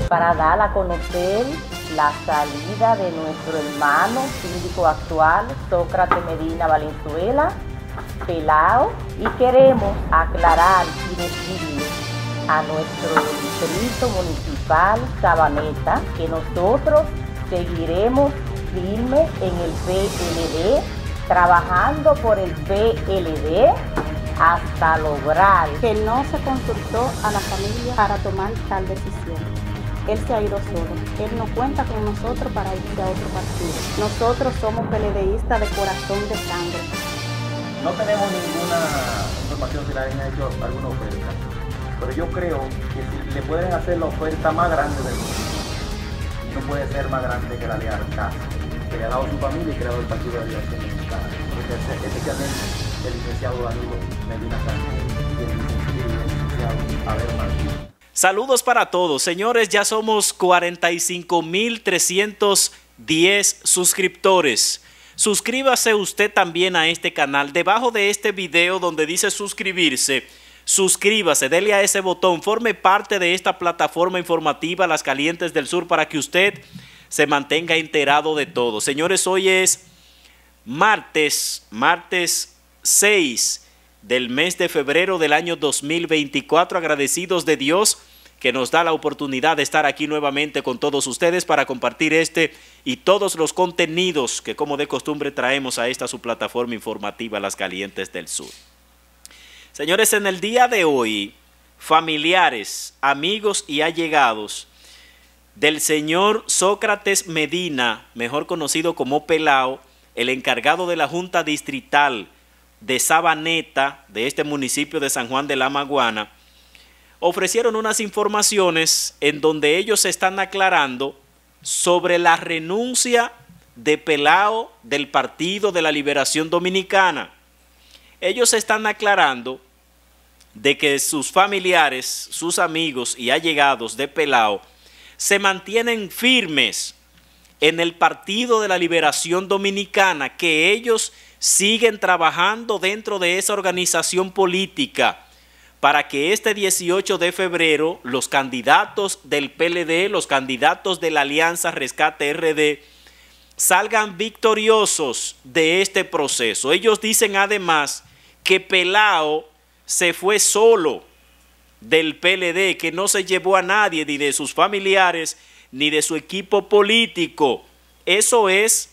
para dar a conocer la salida de nuestro hermano síndico actual, Sócrates Medina Valenzuela, Pelao, y queremos aclarar y decirle a nuestro distrito municipal Sabaneta que nosotros seguiremos firmes en el PLD, trabajando por el PLD hasta lograr que no se consultó a la familia para tomar tal decisión. Él se ha ido solo. Él no cuenta con nosotros para irse a otro partido. Nosotros somos PLDistas de corazón, de sangre. No tenemos ninguna información si le han hecho alguna oferta, pero yo creo que si le pueden hacer la oferta más grande del mundo, no puede ser más grande que la de Arcas, que le ha dado su familia y que le ha dado el Partido de Liberación Dominicana, porque especialmente el licenciado Danilo Medina Sánchez y el licenciado Abel Martínez. Saludos para todos, señores, ya somos 45.310 suscriptores. Suscríbase usted también a este canal. Debajo de este video donde dice suscribirse, suscríbase, dele a ese botón, forme parte de esta plataforma informativa Las Calientes del Sur para que usted se mantenga enterado de todo. Señores, hoy es martes 6 del mes de febrero del año 2024, agradecidos de Dios que nos da la oportunidad de estar aquí nuevamente con todos ustedes para compartir este y todos los contenidos que como de costumbre traemos a esta su plataforma informativa Las Calientes del Sur. Señores, en el día de hoy, familiares, amigos y allegados del señor Sócrates Medina, mejor conocido como Pelao, el encargado de la Junta Distrital de Sabaneta, de este municipio de San Juan de la Maguana, ofrecieron unas informaciones en donde ellos están aclarando sobre la renuncia de Pelao del Partido de la Liberación Dominicana. Ellos están aclarando de que sus familiares, sus amigos y allegados de Pelao se mantienen firmes en el Partido de la Liberación Dominicana, que ellos siguen trabajando dentro de esa organización política para que este 18 de febrero los candidatos del PLD, los candidatos de la Alianza Rescate RD, salgan victoriosos de este proceso. Ellos dicen además que Pelao se fue solo del PLD, que no se llevó a nadie, ni de sus familiares, ni de su equipo político. Eso es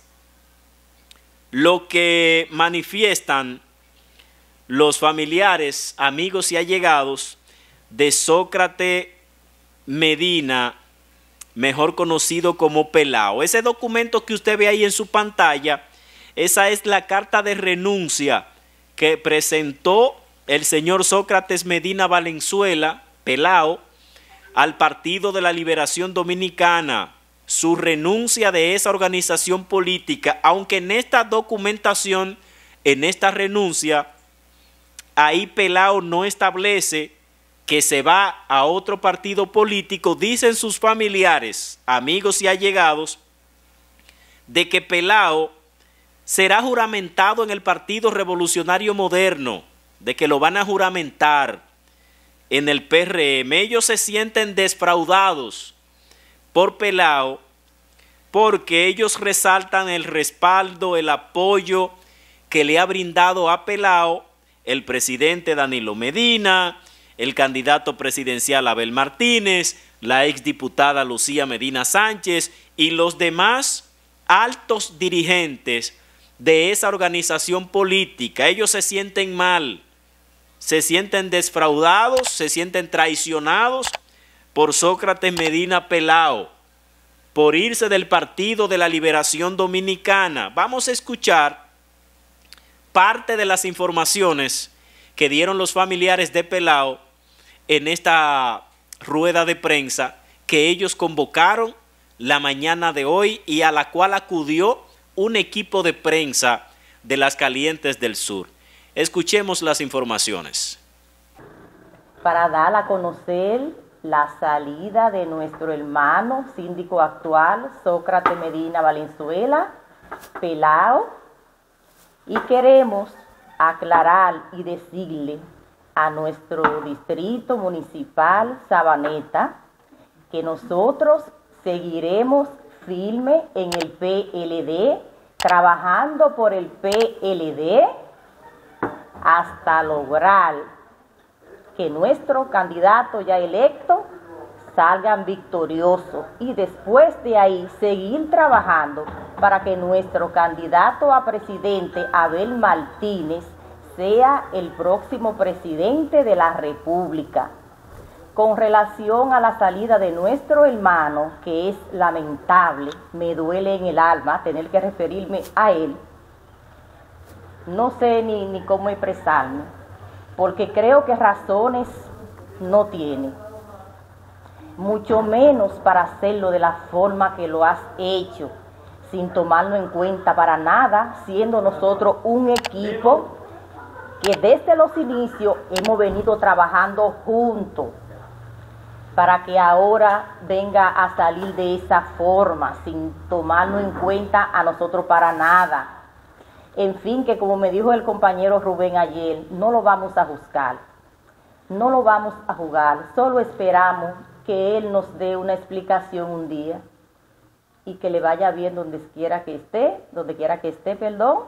lo que manifiestan los familiares, amigos y allegados de Sócrates Medina, mejor conocido como Pelao. Ese documento que usted ve ahí en su pantalla, esa es la carta de renuncia que presentó el señor Sócrates Medina Valenzuela, Pelao, al Partido de la Liberación Dominicana, su renuncia de esa organización política, aunque en esta documentación, en esta renuncia, ahí Pelao no establece que se va a otro partido político. Dicen sus familiares, amigos y allegados, de que Pelao será juramentado en el Partido Revolucionario Moderno, de que lo van a juramentar en el PRM. Ellos se sienten defraudados por Pelao porque ellos resaltan el respaldo, el apoyo que le ha brindado a Pelao el presidente Danilo Medina, el candidato presidencial Abel Martínez, la exdiputada Lucía Medina Sánchez y los demás altos dirigentes de esa organización política. Ellos se sienten mal, se sienten defraudados, se sienten traicionados por Sócrates Medina Pelao, por irse del Partido de la Liberación Dominicana. Vamos a escuchar parte de las informaciones que dieron los familiares de Pelao en esta rueda de prensa que ellos convocaron la mañana de hoy y a la cual acudió un equipo de prensa de Las Calientes del Sur. Escuchemos las informaciones. para dar a conocer la salida de nuestro hermano síndico actual, Sócrates Medina Valenzuela, Pelao, y queremos aclarar y decirle a nuestro distrito municipal Sabaneta que nosotros seguiremos firme en el PLD, trabajando por el PLD hasta lograr que nuestro candidato ya electo salgan victoriosos y después de ahí seguir trabajando para que nuestro candidato a presidente, Abel Martínez, sea el próximo presidente de la República. Con relación a la salida de nuestro hermano, que es lamentable, me duele en el alma tener que referirme a él, no sé ni cómo expresarme, porque creo que razones no tiene, mucho menos para hacerlo de la forma que lo has hecho, sin tomarlo en cuenta para nada, siendo nosotros un equipo que desde los inicios hemos venido trabajando juntos, para que ahora venga a salir de esa forma, sin tomarlo en cuenta a nosotros para nada. En fin, que como me dijo el compañero Rubén ayer, no lo vamos a juzgar, no lo vamos a jugar, solo esperamos que él nos dé una explicación un día y que le vaya bien donde quiera que esté, perdón.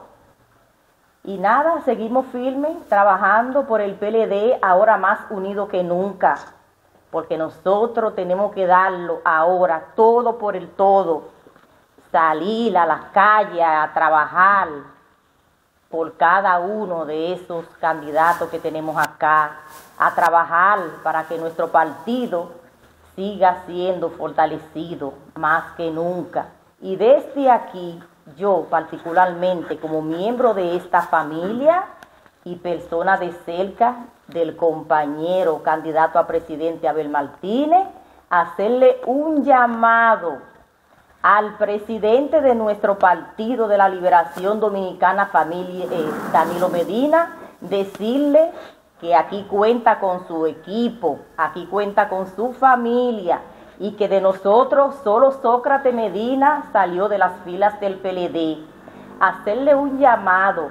Y nada, seguimos firmes, trabajando por el PLD, ahora más unido que nunca, porque nosotros tenemos que darlo ahora, todo por el todo, salir a las calles a trabajar por cada uno de esos candidatos que tenemos acá, a trabajar para que nuestro partido siga siendo fortalecido más que nunca. Y desde aquí, yo particularmente como miembro de esta familia y persona de cerca del compañero candidato a presidente Abel Martínez, hacerle un llamado al presidente de nuestro Partido de la Liberación Dominicana, Danilo Medina, decirle que aquí cuenta con su equipo, aquí cuenta con su familia, y que de nosotros solo Sócrates Medina salió de las filas del PLD. Hacerle un llamado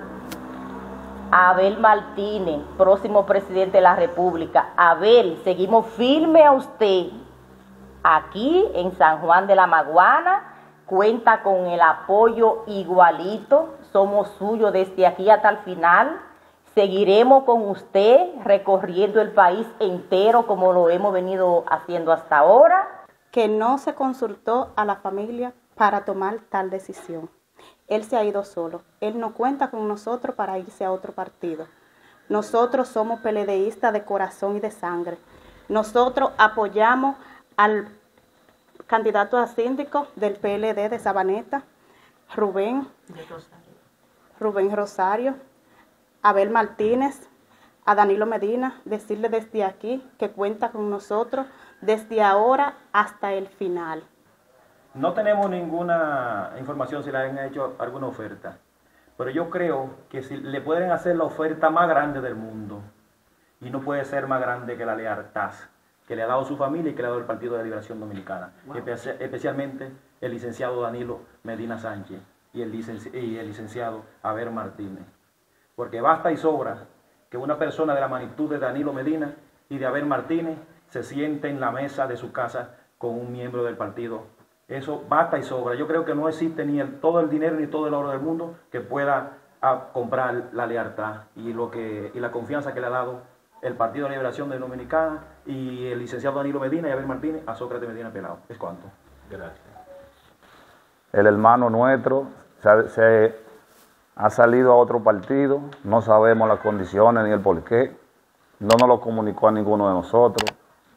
a Abel Martínez, próximo presidente de la República. Abel, seguimos firme a usted. Aquí en San Juan de la Maguana, cuenta con el apoyo igualito, somos suyos desde aquí hasta el final. Seguiremos con usted recorriendo el país entero como lo hemos venido haciendo hasta ahora. Que no se consultó a la familia para tomar tal decisión. Él se ha ido solo. Él no cuenta con nosotros para irse a otro partido. Nosotros somos PLDistas de corazón y de sangre. Nosotros apoyamos al candidato a síndico del PLD de Sabaneta, Rubén Rosario, Abel Martínez, a Danilo Medina, decirle desde aquí que cuenta con nosotros desde ahora hasta el final. No tenemos ninguna información si le han hecho alguna oferta, pero yo creo que si le pueden hacer la oferta más grande del mundo, y no puede ser más grande que la lealtad que le ha dado su familia y que le ha dado el Partido de la Liberación Dominicana, especialmente el licenciado Danilo Medina Sánchez y el licenciado Abel Martínez. Porque basta y sobra que una persona de la magnitud de Danilo Medina y de Abel Martínez se siente en la mesa de su casa con un miembro del partido. Eso basta y sobra. Yo creo que no existe ni todo el dinero ni todo el oro del mundo que pueda comprar la lealtad y la confianza que le ha dado el Partido de la Liberación Dominicana y el licenciado Danilo Medina y Abel Martínez a Sócrates Medina Pelao. ¿Es cuánto? Gracias. El hermano nuestro se ha salido a otro partido, no sabemos las condiciones ni el porqué, no nos lo comunicó a ninguno de nosotros.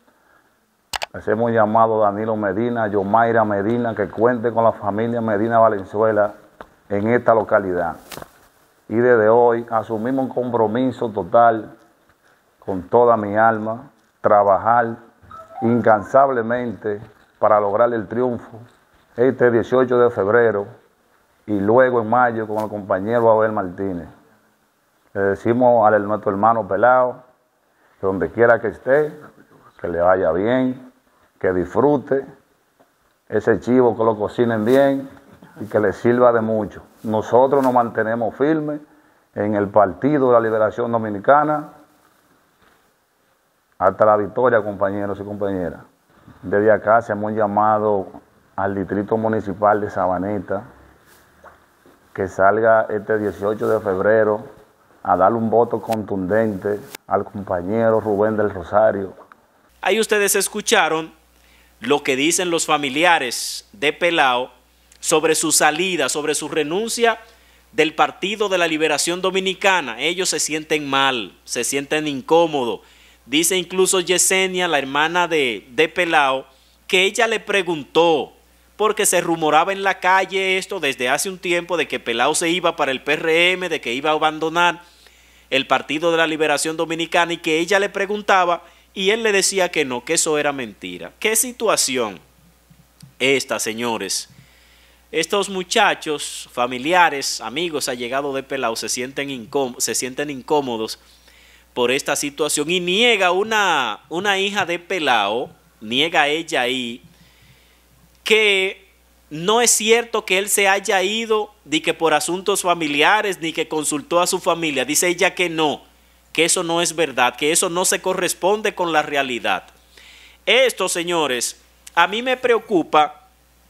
Hacemos un llamado a Danilo Medina, a Yomaira Medina, que cuente con la familia Medina Valenzuela en esta localidad. Y desde hoy asumimos un compromiso total con toda mi alma, trabajar incansablemente para lograr el triunfo este 18 de febrero y luego en mayo con el compañero Abel Martínez. Le decimos a nuestro hermano Pelao que donde quiera que esté, que le vaya bien, que disfrute ese chivo, que lo cocinen bien y que le sirva de mucho. Nosotros nos mantenemos firmes en el Partido de la Liberación Dominicana hasta la victoria, compañeros y compañeras. Desde acá hacemos un llamado al Distrito Municipal de Sabaneta que salga este 18 de febrero a darle un voto contundente al compañero Rubén del Rosario. Ahí ustedes escucharon lo que dicen los familiares de Pelao sobre su salida, sobre su renuncia del Partido de la Liberación Dominicana. Ellos se sienten mal, se sienten incómodos. Dice incluso Yesenia, la hermana de Pelao, que ella le preguntó, porque se rumoraba en la calle esto desde hace un tiempo, de que Pelao se iba para el PRM, de que iba a abandonar el Partido de la Liberación Dominicana, y que ella le preguntaba y él le decía que no, que eso era mentira. ¿Qué situación esta, señores? Estos muchachos, familiares, amigos, allegados de Pelao se sienten incómodos por esta situación, y niega una hija de Pelao, niega ella ahí, que no es cierto que él se haya ido ni que por asuntos familiares, ni que consultó a su familia. Dice ella que no, que eso no es verdad, que eso no se corresponde con la realidad. Esto, señores, a mí me preocupa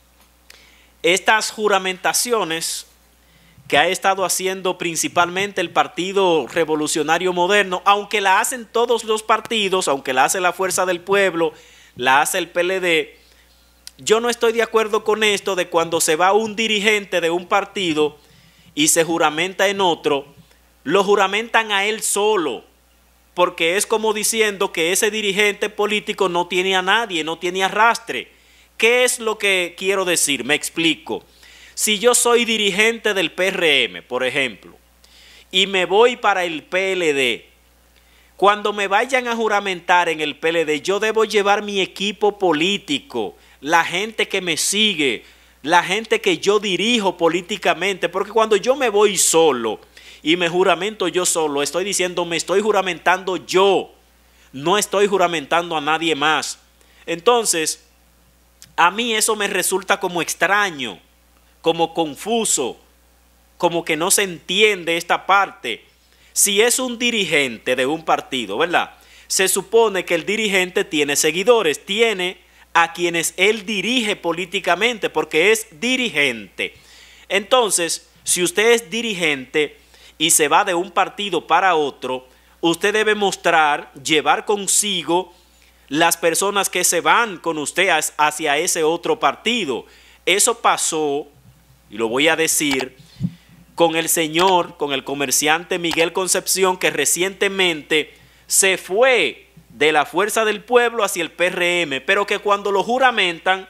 estas juramentaciones que ha estado haciendo principalmente el Partido Revolucionario Moderno, aunque la hacen todos los partidos, aunque la hace la Fuerza del Pueblo, la hace el PLD. Yo no estoy de acuerdo con esto de cuando se va un dirigente de un partido y se juramenta en otro, lo juramentan a él solo, porque es como diciendo que ese dirigente político no tiene a nadie, no tiene arrastre. ¿Qué es lo que quiero decir? Me explico. Si yo soy dirigente del PRM, por ejemplo, y me voy para el PLD, cuando me vayan a juramentar en el PLD, yo debo llevar mi equipo político, la gente que me sigue, la gente que yo dirijo políticamente, porque cuando yo me voy solo y me juramento yo solo, estoy diciendo, me estoy juramentando yo, no estoy juramentando a nadie más. Entonces, a mí eso me resulta como extraño, como confuso, como que no se entiende esta parte. Si es un dirigente de un partido, ¿verdad? Se supone que el dirigente tiene seguidores, tiene a quienes él dirige políticamente, porque es dirigente. Entonces, si usted es dirigente y se va de un partido para otro, usted debe mostrar, llevar consigo las personas que se van con usted hacia ese otro partido. Eso pasó, y lo voy a decir, con el señor, con el comerciante Miguel Concepción, que recientemente se fue de la Fuerza del Pueblo hacia el PRM, pero que cuando lo juramentan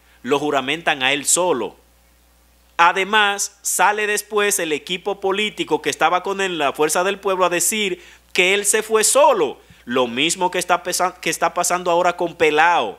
a él solo. Además, sale después el equipo político que estaba con él, la Fuerza del Pueblo, a decir que él se fue solo. Lo mismo que está pasando ahora con Pelao.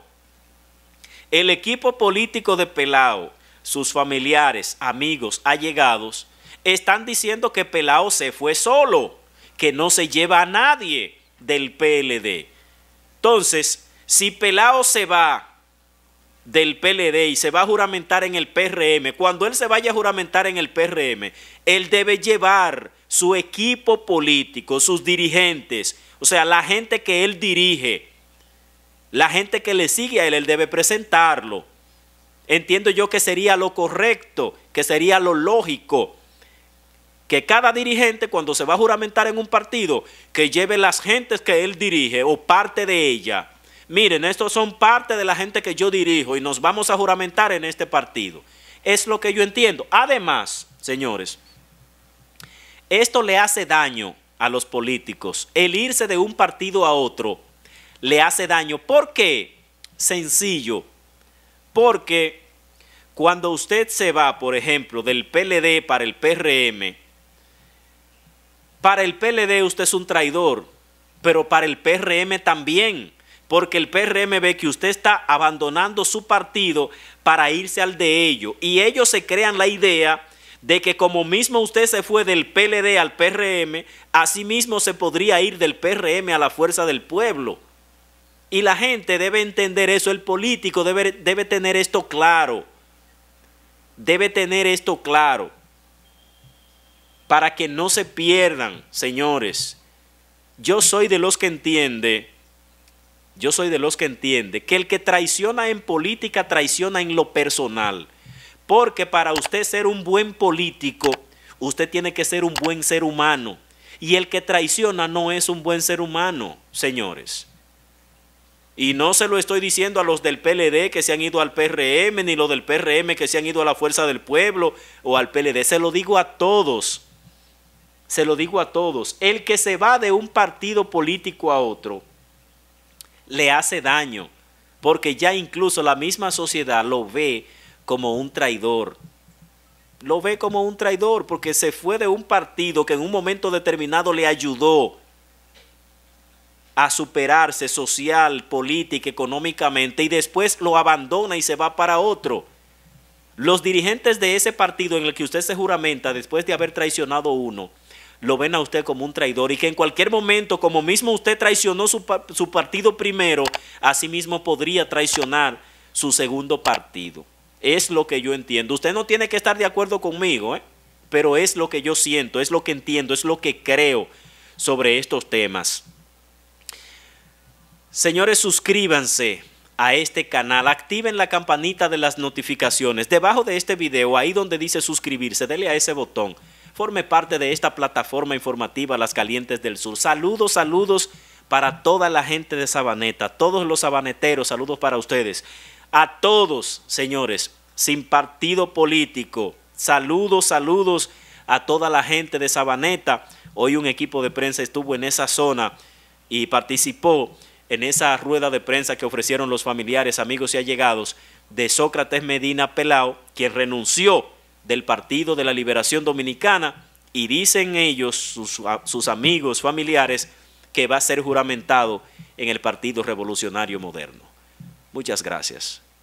El equipo político de Pelao, sus familiares, amigos, allegados, están diciendo que Pelao se fue solo, que no se lleva a nadie del PLD. Entonces, si Pelao se va del PLD y se va a juramentar en el PRM, cuando él se vaya a juramentar en el PRM, él debe llevar su equipo político, sus dirigentes, o sea, la gente que él dirige, la gente que le sigue a él debe presentarlo. Entiendo yo que sería lo correcto, que sería lo lógico, que cada dirigente cuando se va a juramentar en un partido, que lleve las gentes que él dirige o parte de ella. Miren, estos son parte de la gente que yo dirijo y nos vamos a juramentar en este partido. Es lo que yo entiendo. Además, señores, esto le hace daño a los políticos. El irse de un partido a otro le hace daño. ¿Por qué? Sencillo. Porque cuando usted se va, por ejemplo, del PLD para el PRM, para el PLD usted es un traidor, pero para el PRM también, porque el PRM ve que usted está abandonando su partido para irse al de ellos, y ellos se crean la idea de que como mismo usted se fue del PLD al PRM, así mismo se podría ir del PRM a la Fuerza del Pueblo. Y la gente debe entender eso, el político debe tener esto claro. Debe tener esto claro. Para que no se pierdan, señores. Yo soy de los que entiende yo soy de los que entiende que el que traiciona en política traiciona en lo personal. Porque para usted ser un buen político, usted tiene que ser un buen ser humano. Y el que traiciona no es un buen ser humano, señores. Y no se lo estoy diciendo a los del PLD que se han ido al PRM, ni los del PRM que se han ido a la Fuerza del Pueblo o al PLD. Se lo digo a todos. Se lo digo a todos. El que se va de un partido político a otro le hace daño, porque ya incluso la misma sociedad lo ve como un traidor. Lo ve como un traidor porque se fue de un partido que en un momento determinado le ayudó a superarse social, política, económicamente, y después lo abandona y se va para otro. Los dirigentes de ese partido en el que usted se juramenta después de haber traicionado uno, lo ven a usted como un traidor, y que en cualquier momento, como mismo usted traicionó su partido primero, así mismo podría traicionar su segundo partido. Es lo que yo entiendo. Usted no tiene que estar de acuerdo conmigo, pero es lo que yo siento, es lo que entiendo, es lo que creo sobre estos temas. Señores, suscríbanse a este canal, activen la campanita de las notificaciones. Debajo de este video, ahí donde dice suscribirse, dele a ese botón. Forme parte de esta plataforma informativa Las Calientes del Sur. Saludos, saludos para toda la gente de Sabaneta, todos los sabaneteros, saludos para ustedes. A todos, señores, sin partido político, saludos, saludos a toda la gente de Sabaneta. Hoy un equipo de prensa estuvo en esa zona y participó en esa rueda de prensa que ofrecieron los familiares, amigos y allegados de Sócrates Medina Pelao, quien renunció del Partido de la Liberación Dominicana, y dicen ellos, sus amigos, familiares, que va a ser juramentado en el Partido Revolucionario Moderno. Muchas gracias.